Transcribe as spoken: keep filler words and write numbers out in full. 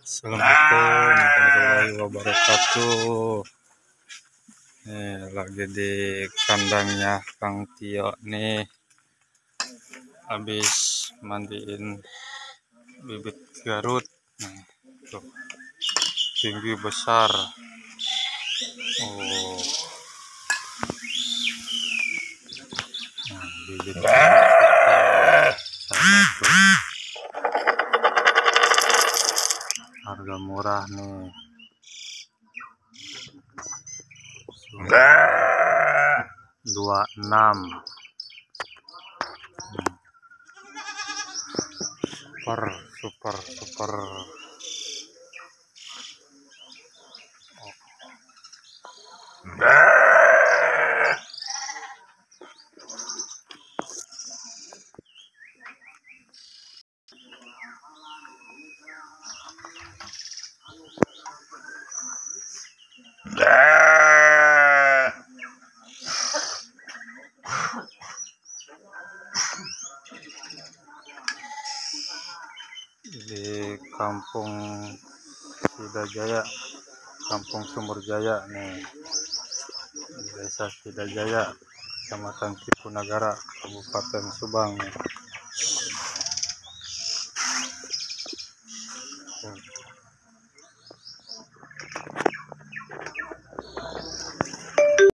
Assalamualaikum warahmatullahi wabarakatuh. Nih lagi di kandangnya Kang Tio nih, habis mandiin bibit Garut. Nih, tuh tinggi besar. Oh, nah, bibit sama tuh. Harga murah nih. dua puluh enam. Super, super, super. Di Kampung Sidajaya, Kampung Sumberjaya nih, di Desa Sidajaya, Kecamatan Cipunagara, Kabupaten Subang nih.